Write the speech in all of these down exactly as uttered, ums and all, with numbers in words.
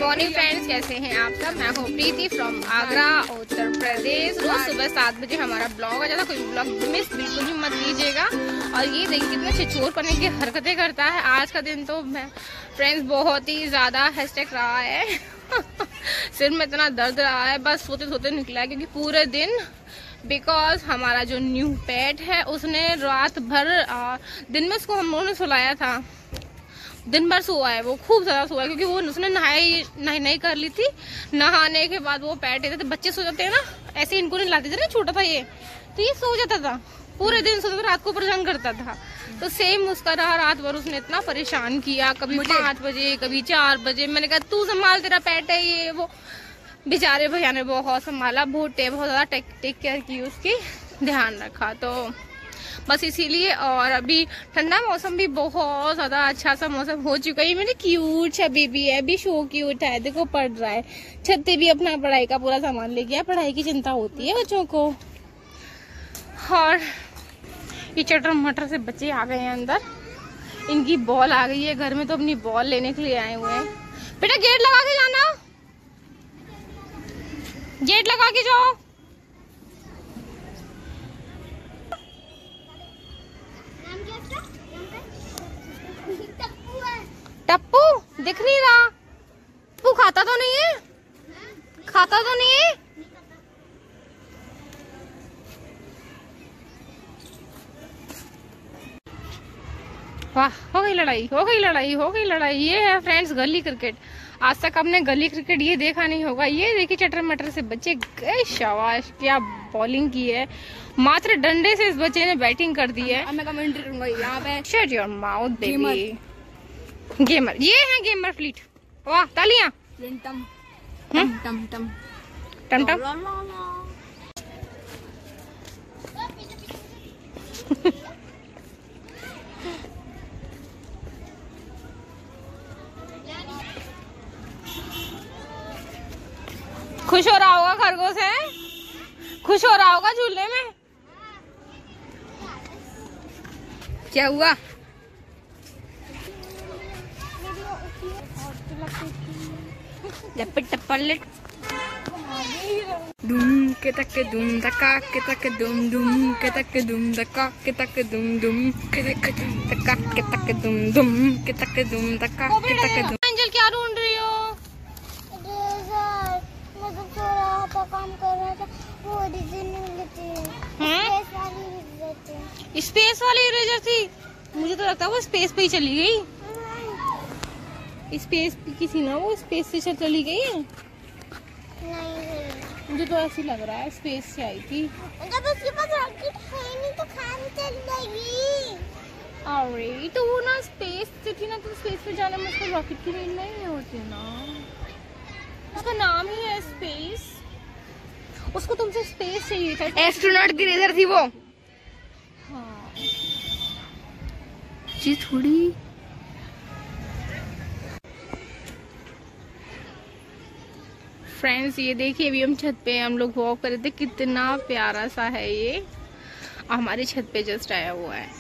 Morning friends, कैसे हैं आप सब। मैं हूँ प्रीति फ्रॉम आगरा, उत्तर प्रदेश। रोज सुबह सात बजे हमारा ब्लॉग आ जाता है, कोई ब्लॉग मिस बिल्कुल भी मत कीजिएगा। और ये देखिए कितने छिछोर पने की हरकतें करता है। आज का दिन तो मैं फ्रेंड्स बहुत ही ज्यादा हैशटैग रहा है सिर में इतना दर्द रहा है, बस सोते सोते निकला है क्योंकि पूरे दिन बिकॉज हमारा जो न्यू पेट है उसने रात भर आ, दिन में उसको हम लोगों ने सुलाया था, दिन भर सोआ है वो, खूब ज्यादा सोआ है क्योंकि वो उसने नहाई नहीं नहीं कर ली थी। नहाने के बाद वो पैट देते थे, बच्चे सो जाते हैं ना, ऐसे इनको नहीं लाते थे ना, छोटा था ये तो ये सो जाता था, पूरे दिन सोता था, रात को परेशान करता था। तो सेम उसका रहा, रात भर उसने इतना परेशान किया, कभी पाँच बजे कभी चार बजे। मैंने कहा तू संभाल, तेरा पेट है ये वो। बेचारे भैया ने बहुत संभाला, बहुत बहुत ज्यादा टेक टेक केयर की, उसकी ध्यान रखा। तो बस इसीलिए, और अभी ठंडा मौसम भी बहुत ज्यादा अच्छा सा मौसम हो चुका है। मेरे क्यूट सा बेबी है, अभी शो क्यूट है, देखो पढ़ रहा है, छत पे भी अपना पढ़ाई का पूरा सामान ले गया। पढ़ाई की चिंता होती है बच्चों को। और ये चटर मटर से बच्चे आ गए हैं अंदर, इनकी बॉल आ गई है घर में, तो अपनी बॉल लेने के लिए आए हुए हैं। बेटा गेट लगा के जाना, गेट लगा के जाओ। टप्पू दिख नहीं रहा, टप्पू खाता तो नहीं है, खाता तो नहीं है। वाह, हो गई लड़ाई, हो गई लड़ाई, हो गई लड़ाई। ये है फ्रेंड्स गली क्रिकेट। आज तक हमने गली क्रिकेट ये देखा नहीं होगा। ये देखिए चटर मटर से बच्चे गए, शाबाश, क्या बॉलिंग की है, मात्र डंडे से इस बच्चे ने बैटिंग कर दी है। मैं कमेंट्री करूंगा यहाँ पे। Shut your mouth baby. Gamer, ये है गेमर फ्लीट। वाह, तालियां। टम टम टम टम टम टम। खुश हो रहा होगा खरगोश है, खुश हो रहा होगा झूले में। क्या हुआ? लपट पलट दुम के तक दुम धक्का के तक दुम दुम के तक दुम धक्का के तक दुम दुम के तक दुम धक्का के तक दुम दुम के तक दुम धक्का के तक दुम। एंजल क्या ढूंढ रही हो? काम कर रहा था, वो ओरिजिनल थी, स्पेस वाली स्पेस वाली इरेजर थी। मुझे तो लगता है वो स्पेस पे ही चली गई। स्पेस की थी ना वो, स्पेस से चली गई है। नहीं, मुझे तो ऐसी लग रहा है स्पेस से आई थी। जब उसके पास रॉकेट है नहीं तो खाने चल जाएगी। अरे तो वो ना स्पेस से थी ना, तो स्पेस पे जाने में उसको रॉकेट की नीड नहीं होती ना, उसका नाम ही है स्पेस। उसको तुमसे स्पेस चाहिए था, एस्ट्रोनॉट की रेजर थी वो। हाँ जी थोड़ी। फ्रेंड्स ये देखिए, अभी हम छत पे हम लोग वॉक कर रहे थे, कितना प्यारा सा है ये, हमारी छत पे जस्ट आया हुआ है।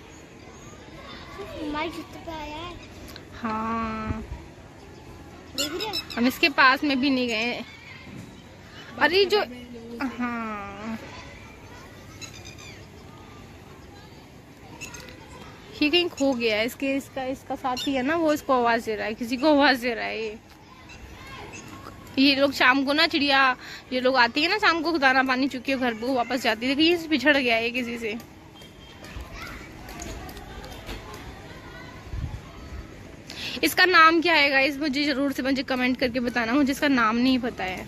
हमारी छत पे आया है। हाँ, देख रहे हो? हम इसके पास में भी नहीं गए। अरे जो, हाँ ये कहीं खो गया है। इसके इसका इसका साथी है ना, वो इसको आवाज दे रहा है, किसी को आवाज दे रहा है। ये ये लोग शाम को ना, चिड़िया ये लोग आती है ना शाम को, दाना पानी चुके घर को वापस जाती है। देखिए ये पिछड़ गया है किसी से। इसका नाम क्या है गाइस, मुझे जरूर से मुझे कमेंट करके बताना, मुझे इसका नाम नहीं पता है।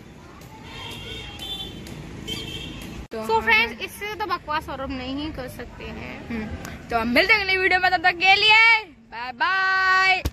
तो फ्रेंड्स इससे तो बकवास और हम नहीं कर सकते हैं। तो हम मिलते हैं अगली वीडियो में, तब तक के लिए बाय बाय।